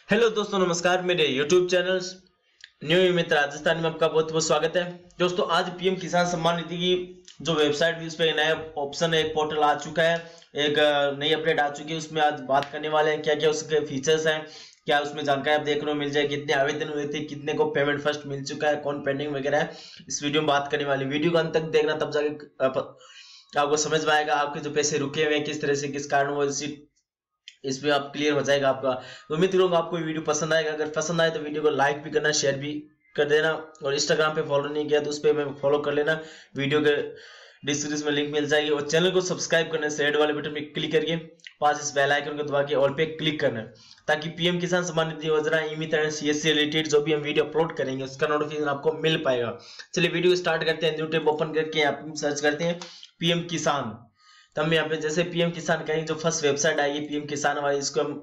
Hello दोस्तों, नमस्कार। मेरे यूट्यूब चैनल न्यू मित्र राजस्थान में आपका बहुत बहुत स्वागत है। दोस्तों, आज पीएम किसान सम्मान निधि की जो वेबसाइट भी, उस पर नया ऑप्शन है, एक पोर्टल आ चुका है, एक नई अपडेट आ चुकी है। उसमें आज बात करने वाले हैं क्या क्या उसके फीचर्स हैं, क्या उसमें जानकारी आप देखने को मिल जाए, कितने आवेदन हुए थे, कितने को पेमेंट फर्स्ट मिल चुका है, कौन पेंडिंग वगैरह है। इस वीडियो में बात करने वाली, वीडियो को अंत तक देखना, तब जाके आपको समझ में आएगा आपके जो पैसे रुके हुए हैं किस तरह से, किस कारण वो इसमें आप क्लियर हो जाएगा आपका। तो उम्मीद करूंगा आपको वीडियो पसंद आएगा। अगर पसंद आए तो वीडियो को लाइक भी करना, शेयर भी कर देना, और इंस्टाग्राम पे फॉलो नहीं किया तो उस पर मैं फॉलो कर लेना। वीडियो के डिस्क्रिप्शन में लिंक मिल जाएगी, और चैनल को सब्सक्राइब करना, रेड वाले बटन पे क्लिक करके पास इस बेल आइकन को दबा के ऑल पे क्लिक करना है, ताकि पीएम किसान सम्मान निधि योजना, ई-मित्र, सीएससी रिलेटेड जो भी हम वीडियो अपलोड करेंगे उसका नोटिफिकेशन आपको मिल पाएगा। चलिए वीडियो स्टार्ट करते हैं। न्यू टैब ओपन करके आप सर्च करते हैं पीएम किसान। तब यहाँ पे जैसे पीएम किसान कहेंगे, जो फर्स्ट वेबसाइट आएगी पीएम किसान वाली, इसको हम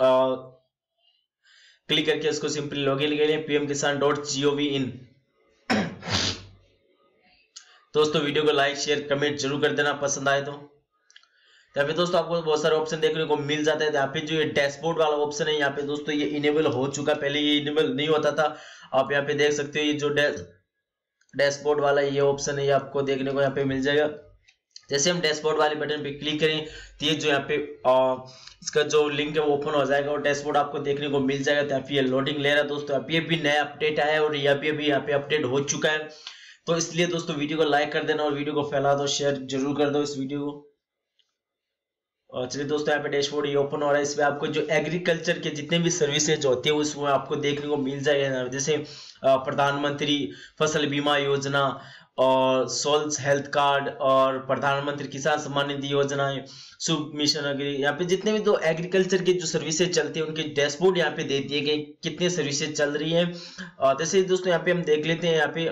क्लिक करके उसको सिंपली लॉगिन करें pmkisan.gov.in। दोस्तों, वीडियो को लाइक शेयर कमेंट जरूर कर देना पसंद आए तो। यहाँ पे दोस्तों आपको बहुत सारे ऑप्शन देखने को मिल जाते हैं। यहाँ पे जो ये डैशबोर्ड वाला ऑप्शन है, यहाँ पे दोस्तों ये इनेबल हो चुका है, पहले ये इनेबल नहीं होता था। आप यहाँ पे देख सकते हो, ये जो डैशबोर्ड वाला ये ऑप्शन है, ये आपको देखने को यहाँ पे मिल जाएगा। जैसे हम डैशबोर्ड वाले बटन पे क्लिक करें तो ये जो यहाँ पे इसका जो लिंक है वो ओपन हो जाएगा, और डैशबोर्ड आपको देखने को मिल जाएगा। तो यहाँ पे ये लोडिंग ले रहा है दोस्तों। यहाँ पे भी नया अपडेट आया है, और यहाँ पे यहाँ पे अपडेट हो चुका है। तो इसलिए दोस्तों वीडियो को लाइक कर देना, और वीडियो को फैला दो, शेयर जरूर कर दो इस वीडियो को। और चलिए दोस्तों, यहाँ पे डैशबोर्ड ये ओपन हो रहा है। इसमें आपको जो एग्रीकल्चर के जितने भी सर्विसेज होती है उसमें आपको देखने को मिल जाएगा। जैसे प्रधानमंत्री फसल बीमा योजना, और सोल्स हेल्थ कार्ड, और प्रधानमंत्री किसान सम्मान निधि योजना, शुभ मिशन अग्री, यहाँ पे जितने भी तो एग्रीकल्चर के जो सर्विसेज चलती है उनके डैशबोर्ड यहाँ पे दे दिए गए, कितने सर्विसेज चल रही है। जैसे दोस्तों यहाँ पे हम देख लेते हैं। यहाँ पे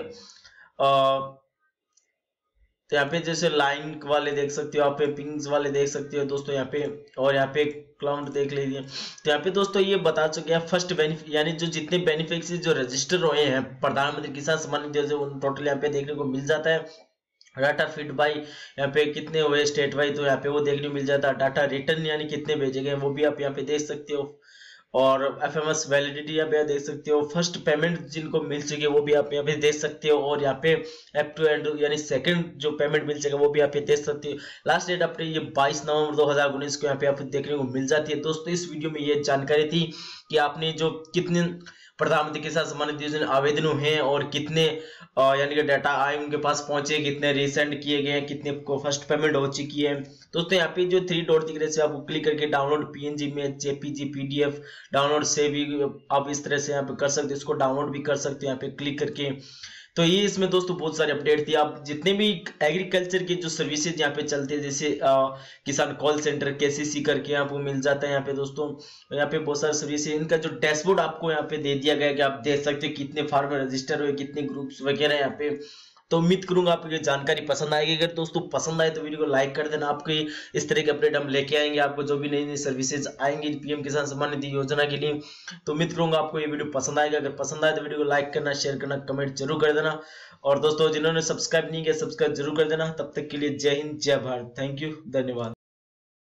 तो यहाँ पे जैसे लाइन वाले देख सकते हो, आप पे पिंग्स वाले देख सकते हो दोस्तों यहाँ पे, और यहाँ पे क्लाउड देख लीजिए। तो यहाँ पे दोस्तों ये बता चुके हैं फर्स्ट बेनिफिट, यानी जो जितने बेनिफिशियरी जो रजिस्टर हुए हैं प्रधानमंत्री किसान सम्मान निधि योजना, टोटल यहाँ पे देखने को मिल जाता है। डाटा फीड बाई यहाँ पे कितने हुए स्टेट वाइज, तो यहाँ पे वो देखने को मिल जाता है। डाटा रिटर्न यानी कितने भेजे गए वो भी आप यहाँ पे देख सकते हो, और एफएमएस वैलिडिटी यहाँ पे देख सकते हो। फर्स्ट पेमेंट जिनको मिल चुकी है वो भी आप यहाँ पे देख सकते हो, और यहाँ पे एप टू एंड यानी सेकंड जो पेमेंट मिल सकेगा वो भी आप पे देख सकते हो। लास्ट डेट अपने ये 22 नवंबर 2019 को यहाँ पे आप देखने को मिल जाती है। दोस्तों, इस वीडियो में ये जानकारी थी कि आपने जो कितने प्रधानमंत्री किसान सम्मान निधि योजना आवेदन हुए हैं, और कितने यानी कि डाटा आए उनके पास पहुंचे, कितने रिसेंड किए गए हैं, कितने को फर्स्ट पेमेंट हो चुकी है। दोस्तों, यहाँ पे जो 3 डॉट दिख रहे हैं आपको क्लिक करके डाउनलोड पीएनजी में, जेपीजी, पीडीएफ डाउनलोड से भी आप इस तरह से यहाँ पे कर सकते हो, इसको डाउनलोड भी कर सकते हो यहाँ पे क्लिक करके। तो ये इसमें दोस्तों बहुत सारे अपडेट थी। आप जितने भी एग्रीकल्चर की जो सर्विसेज यहाँ पे चलते हैं, जैसे किसान कॉल सेंटर केसीसी करके आपको मिल जाता है यहाँ पे दोस्तों। यहाँ पे बहुत सारे सर्विसेज, इनका जो डैशबोर्ड आपको यहाँ पे दे दिया गया है कि आप देख सकते हो कितने फार्मर रजिस्टर हुए, कितने ग्रुप्स वगैरह यहाँ पे। तो उम्मीद करूंगा आपको ये जानकारी पसंद आएगी। अगर दोस्तों पसंद आए तो वीडियो को लाइक कर देना। आपको इस तरह के अपडेट हम लेके आएंगे, आपको जो भी नई नई सर्विसेज आएंगी पीएम किसान सम्मान निधि योजना के लिए। तो उम्मीद करूंगा आपको ये वीडियो पसंद आएगा। अगर पसंद आए तो वीडियो को लाइक करना, शेयर करना, कमेंट जरूर कर देना, और दोस्तों जिन्होंने सब्सक्राइब नहीं किया सब्सक्राइब जरूर कर देना। तब तक के लिए जय हिंद, जय भारत, थैंक यू, धन्यवाद।